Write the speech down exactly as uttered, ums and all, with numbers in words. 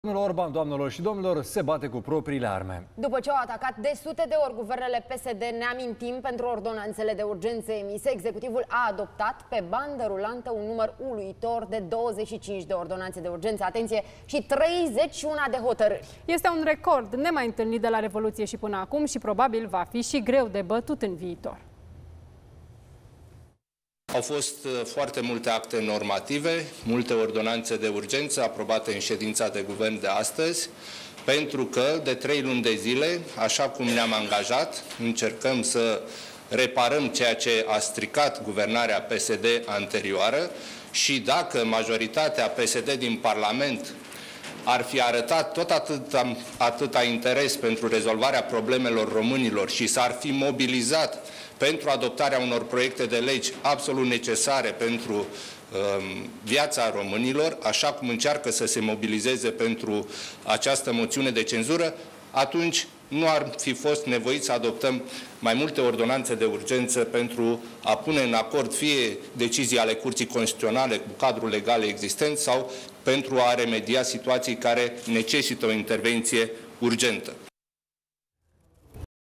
Domnul Orban, doamnelor și domnilor, se bate cu propriile arme. După ce au atacat de sute de ori guvernele P S D, ne amintim, pentru ordonanțele de urgență emise, executivul a adoptat pe bandă rulantă un număr uluitor de douăzeci și cinci de ordonanțe de urgență, atenție, și treizeci și unu de hotărâri. Este un record nemai întâlnit de la Revoluție și până acum și probabil va fi și greu de bătut în viitor. Au fost foarte multe acte normative, multe ordonanțe de urgență aprobate în ședința de guvern de astăzi, pentru că de trei luni de zile, așa cum ne-am angajat, încercăm să reparăm ceea ce a stricat guvernarea P S D anterioară și dacă majoritatea P S D din Parlament ar fi arătat tot atâta, atâta interes pentru rezolvarea problemelor românilor și s-ar fi mobilizat pentru adoptarea unor proiecte de legi absolut necesare pentru um, viața românilor, așa cum încearcă să se mobilizeze pentru această moțiune de cenzură, atunci nu ar fi fost nevoit să adoptăm mai multe ordonanțe de urgență pentru a pune în acord fie decizii ale Curții Constituționale cu cadrul legal existent sau pentru a remedia situații care necesită o intervenție urgentă.